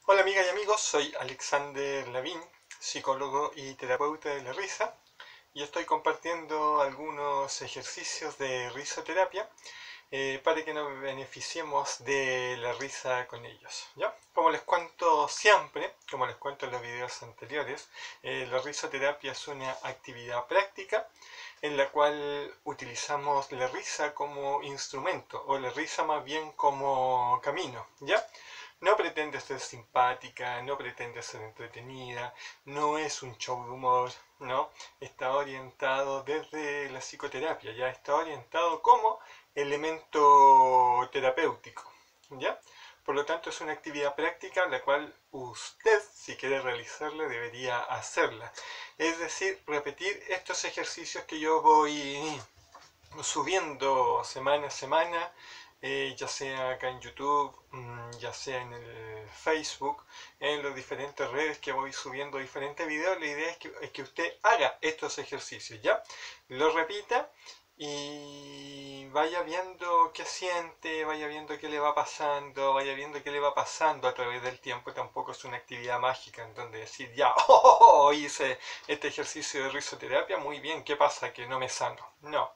Hola amigas y amigos, soy Alexander Lavín, psicólogo y terapeuta de la risa, y estoy compartiendo algunos ejercicios de risoterapia para que nos beneficiemos de la risa con ellos, ¿ya? Como les cuento siempre, como les cuento en los videos anteriores, la risoterapia es una actividad práctica en la cual utilizamos la risa como instrumento, o la risa más bien como camino, ¿ya? No pretende ser simpática, no pretende ser entretenida, no es un show de humor, ¿no? Está orientado desde la psicoterapia, ya está orientado como elemento terapéutico, ¿ya? Por lo tanto, es una actividad práctica la cual usted, si quiere realizarla, debería hacerla. Es decir, repetir estos ejercicios que yo voy subiendo semana a semana, ya sea acá en YouTube, ya sea en el Facebook, en las diferentes redes que voy subiendo diferentes videos. La idea es que usted haga estos ejercicios, ¿ya? Lo repita y vaya viendo qué siente, vaya viendo qué le va pasando, vaya viendo qué le va pasando a través del tiempo. Tampoco es una actividad mágica en donde decir, ya, hice este ejercicio de risoterapia, muy bien, ¿qué pasa? Que no me sano. No.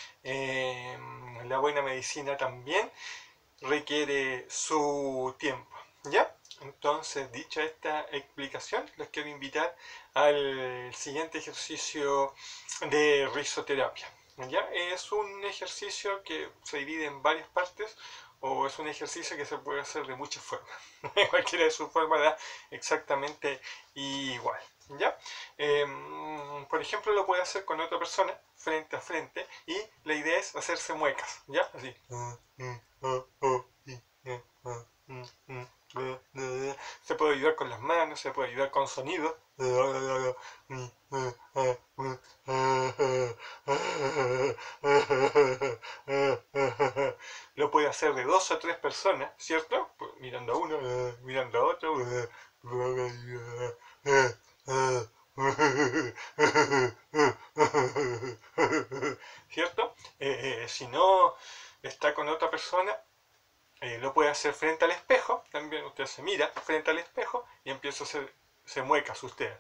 La buena medicina también requiere su tiempo, ¿ya? Entonces, dicha esta explicación, los quiero invitar al siguiente ejercicio de risoterapia, ¿ya? Es un ejercicio que se divide en varias partes, o es un ejercicio que se puede hacer de muchas formas. Cualquiera de sus formas da exactamente igual, ¿ya? Por ejemplo, lo puede hacer con otra persona frente a frente, y la idea es hacerse muecas, ¿ya? Así. Se puede ayudar con las manos, se puede ayudar con sonidos. Lo puede hacer de 2 o 3 personas, ¿cierto? Mirando a uno, mirando a otro. ¿Cierto? Si no está con otra persona, lo puede hacer frente al espejo. También usted se mira frente al espejo y empieza a hacerse muecas usted.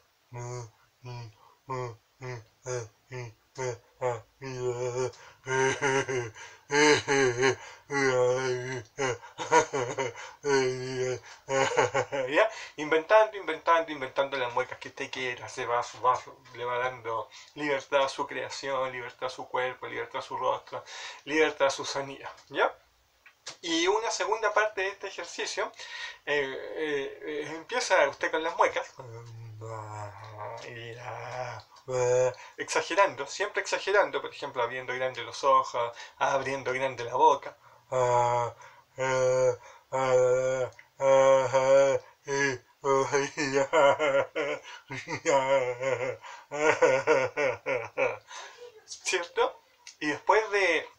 ¿Ya? Inventando las muecas que usted quiera. Le va dando libertad a su creación, libertad a su cuerpo, libertad a su rostro, libertad a su sonido, ¿ya? Y una segunda parte de este ejercicio, empieza usted con las muecas, exagerando, siempre exagerando, por ejemplo, abriendo grande los ojos, abriendo grande la boca. ¿Cierto? Y después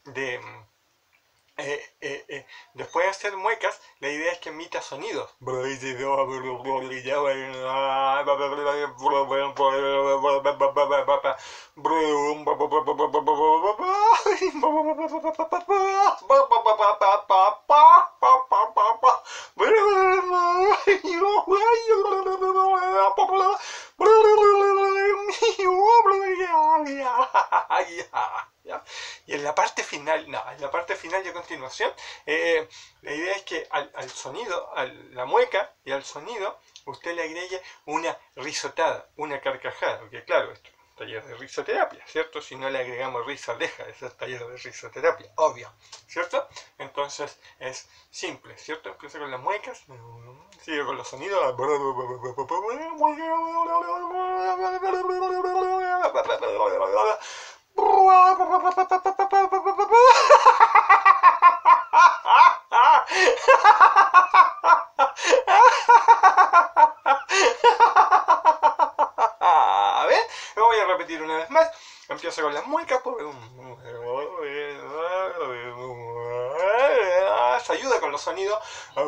después de hacer muecas, la idea es que emita sonidos. Y en la parte final, no, en la parte final y a continuación, la idea es que al sonido, a la mueca y al sonido, usted le agregue una risotada, una carcajada, porque claro, esto es un taller de risoterapia, ¿cierto? Si no le agregamos risa, deja de ser taller de risoterapia, obvio, ¿cierto? Entonces es simple, ¿cierto? Empieza con las muecas, sigue con los sonidos, a ver, lo voy a repetir una vez más. Empiezo con las muecas. Se ayuda con los sonidos.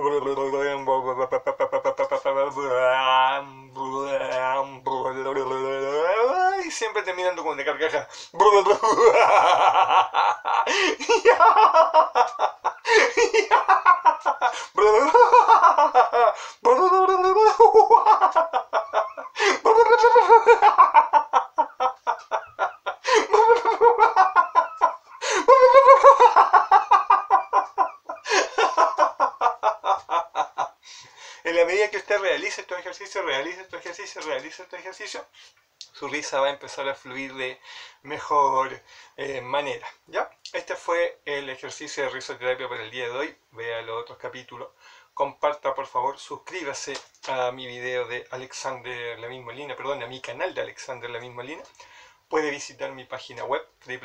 Y siempre terminando con una carcajada. En la medida que usted realice estos ejercicios, su risa va a empezar a fluir de mejor manera, ¿ya? Este fue el ejercicio de risoterapia para el día de hoy. Vea los otros capítulos. Comparta, por favor, suscríbase a mi video de Alexander Lavín Molina, perdón, a mi canal de Alexander Lavín Molina. Puede visitar mi página web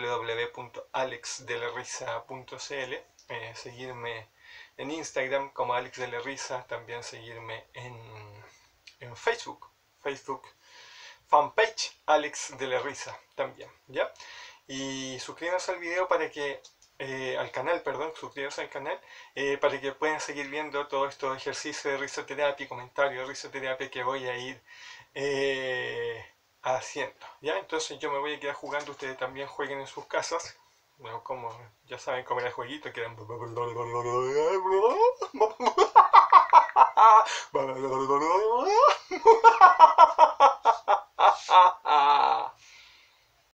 www.alexdelarisa.cl, seguirme en Instagram como Alex de la Risa, también seguirme en Facebook fanpage Alex de la Risa también, ¿ya? Y suscríbanse al video para que suscríbanse al canal para que puedan seguir viendo todos estos ejercicios de risoterapia y comentarios de risoterapia que voy a ir haciendo, ¿ya? Entonces yo me voy a quedar jugando, ustedes también jueguen en sus casas. Bueno, como ya saben cómo era el jueguito, que eran